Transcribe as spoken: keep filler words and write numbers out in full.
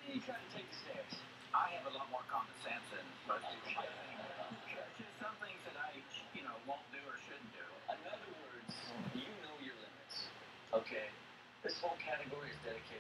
You try to take the stairs. I have a lot more common sense than most people might think. There's just some things that I, you know, won't do or shouldn't do. In other words, you know your limits. Okay? This whole category is dedicated